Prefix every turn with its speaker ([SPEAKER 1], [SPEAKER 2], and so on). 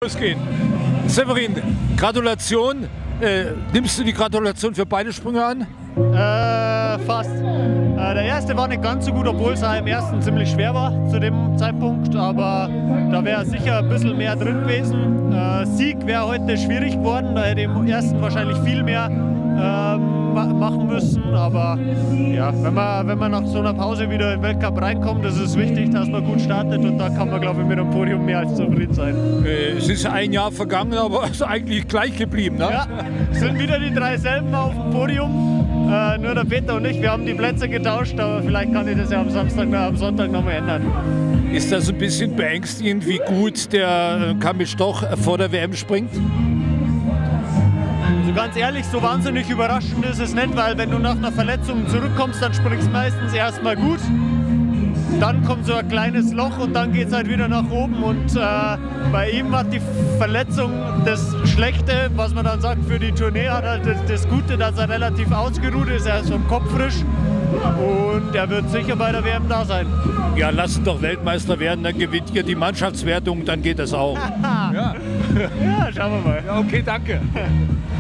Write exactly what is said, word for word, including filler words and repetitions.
[SPEAKER 1] Losgehen. Severin, Gratulation. Äh, nimmst du die Gratulation für beide Sprünge an?
[SPEAKER 2] Äh, fast. Äh, der erste war nicht ganz so gut, obwohl es im ersten ziemlich schwer war zu dem Zeitpunkt. Aber da wäre sicher ein bisschen mehr drin gewesen. Äh, Sieg wäre heute schwierig geworden. Da hätte ich im ersten wahrscheinlich viel mehr ähm, machen müssen. Aber ja, wenn man, wenn man nach so einer Pause wieder in den Weltcup reinkommt, ist es wichtig, dass man gut startet. Und da kann man, glaube ich, mit dem Podium mehr als zufrieden sein.
[SPEAKER 1] Äh, es ist ein Jahr vergangen, aber es ist eigentlich gleich geblieben. Ne?
[SPEAKER 2] Ja, es sind wieder die drei selben auf dem Podium. Äh, nur der Peter und ich, wir haben die Plätze getauscht, aber vielleicht kann ich das ja am Samstag, am Sonntag noch mal ändern.
[SPEAKER 1] Ist das ein bisschen beängstigend, wie gut der Kamil Stoch vor der W M springt?
[SPEAKER 2] Also ganz ehrlich, so wahnsinnig überraschend ist es nicht, weil wenn du nach einer Verletzung zurückkommst, dann springst du meistens erstmal gut. Dann kommt so ein kleines Loch und dann geht es halt wieder nach oben. Und äh, bei ihm hat die Verletzung das Schlechte, was man dann sagt für die Tournee, hat halt das, das Gute, dass er relativ ausgeruht ist. Er ist vom Kopf frisch und er wird sicher bei der W M da sein.
[SPEAKER 1] Ja, lass ihn doch Weltmeister werden, dann gewinnt ihr die Mannschaftswertung, dann geht das auch.
[SPEAKER 2] ja. ja, schauen wir mal.
[SPEAKER 1] Ja, okay, danke.